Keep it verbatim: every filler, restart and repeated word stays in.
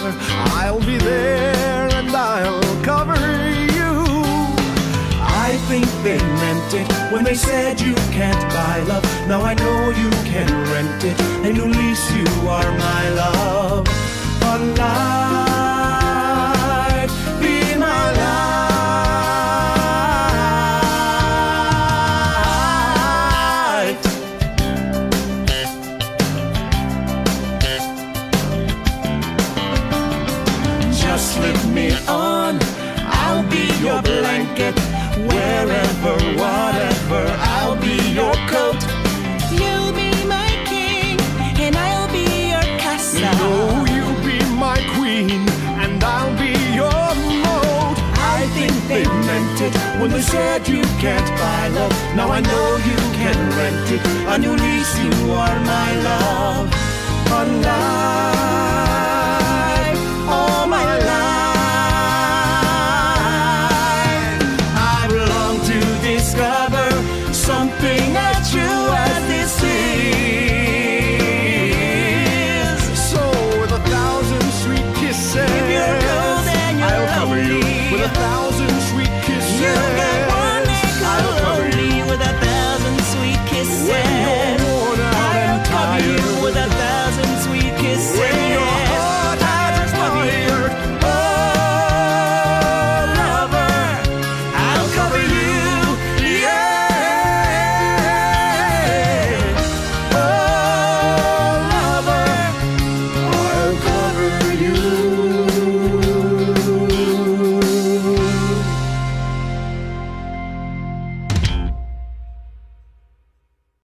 I'll be there and I'll cover you. I think they meant it when they said you can't buy love. Now I know you can rent it, and at least you are my love. Alive, be my light. Just slip me on, I'll be your blanket. Wherever, whatever, I'll be your coat. You'll be my king, and I'll be your castle. No, you'll be my queen, and I'll be your moat. I think they meant it when they said you can't buy love. Now I know you can rent it, and at least you are my love. Alive.